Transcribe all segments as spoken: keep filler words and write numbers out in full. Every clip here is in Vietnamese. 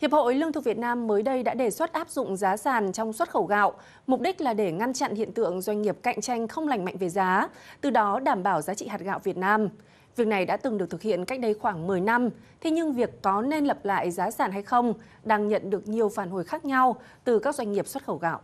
Hiệp hội Lương thực Việt Nam mới đây đã đề xuất áp dụng giá sàn trong xuất khẩu gạo, mục đích là để ngăn chặn hiện tượng doanh nghiệp cạnh tranh không lành mạnh về giá, từ đó đảm bảo giá trị hạt gạo Việt Nam. Việc này đã từng được thực hiện cách đây khoảng mười năm, thế nhưng việc có nên lập lại giá sàn hay không đang nhận được nhiều phản hồi khác nhau từ các doanh nghiệp xuất khẩu gạo.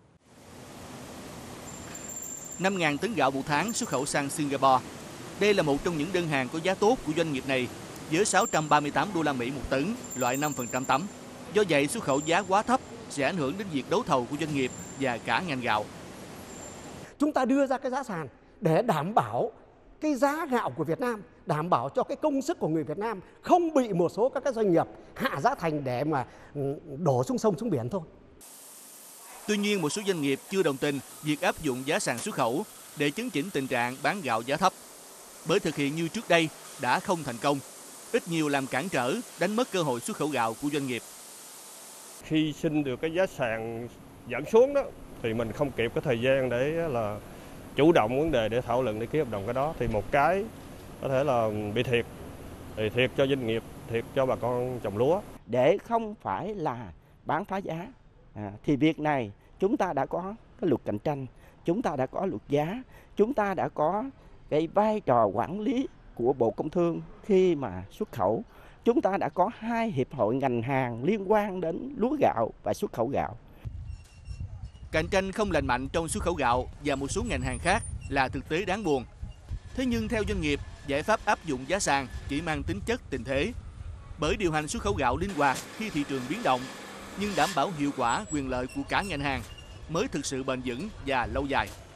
năm nghìn tấn gạo một tháng xuất khẩu sang Singapore. Đây là một trong những đơn hàng có giá tốt của doanh nghiệp này, với sáu trăm ba mươi tám đô la Mỹ một tấn, loại năm phần trăm tấm. Do vậy, xuất khẩu giá quá thấp sẽ ảnh hưởng đến việc đấu thầu của doanh nghiệp và cả ngành gạo. Chúng ta đưa ra cái giá sàn để đảm bảo cái giá gạo của Việt Nam, đảm bảo cho cái công sức của người Việt Nam không bị một số các cái doanh nghiệp hạ giá thành để mà đổ xuống sông xuống biển thôi. Tuy nhiên, một số doanh nghiệp chưa đồng tình việc áp dụng giá sàn xuất khẩu để chấn chỉnh tình trạng bán gạo giá thấp. Bởi thực hiện như trước đây đã không thành công, ít nhiều làm cản trở, đánh mất cơ hội xuất khẩu gạo của doanh nghiệp. Khi xin được cái giá sàn giảm xuống đó thì mình không kịp cái thời gian để là chủ động vấn đề để thảo luận để ký hợp đồng cái đó, thì một cái có thể là bị thiệt, thì thiệt cho doanh nghiệp, thiệt cho bà con trồng lúa. Để không phải là bán phá giá, à, thì việc này chúng ta đã có cái luật cạnh tranh, chúng ta đã có luật giá, chúng ta đã có cái vai trò quản lý của Bộ Công Thương khi mà xuất khẩu. Chúng ta đã có hai hiệp hội ngành hàng liên quan đến lúa gạo và xuất khẩu gạo. Cạnh tranh không lành mạnh trong xuất khẩu gạo và một số ngành hàng khác là thực tế đáng buồn. Thế nhưng theo doanh nghiệp, giải pháp áp dụng giá sàn chỉ mang tính chất tình thế. Bởi điều hành xuất khẩu gạo linh hoạt khi thị trường biến động, nhưng đảm bảo hiệu quả quyền lợi của cả ngành hàng mới thực sự bền vững và lâu dài.